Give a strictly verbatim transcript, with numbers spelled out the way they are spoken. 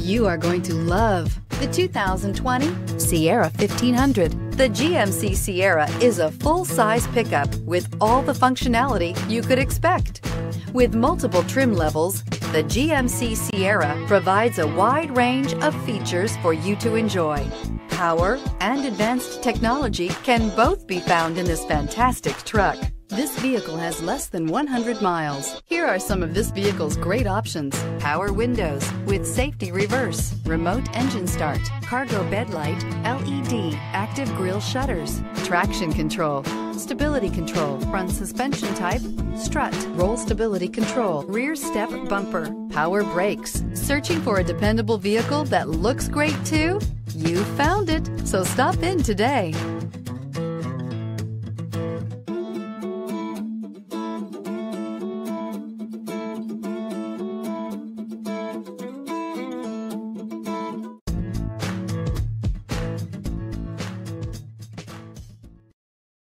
You are going to love the two thousand twenty Sierra fifteen hundred. The G M C Sierra is a full-size pickup with all the functionality you could expect. With multiple trim levels, the G M C Sierra provides a wide range of features for you to enjoy. Power and advanced technology can both be found in this fantastic truck. This vehicle has less than one hundred miles. Here are some of this vehicle's great options: power windows with safety reverse, remote engine start, cargo bed light, L E D, active grille shutters, traction control, stability control, front suspension type, strut, roll stability control, rear step bumper, power brakes. Searching for a dependable vehicle that looks great too? You found it, so stop in today.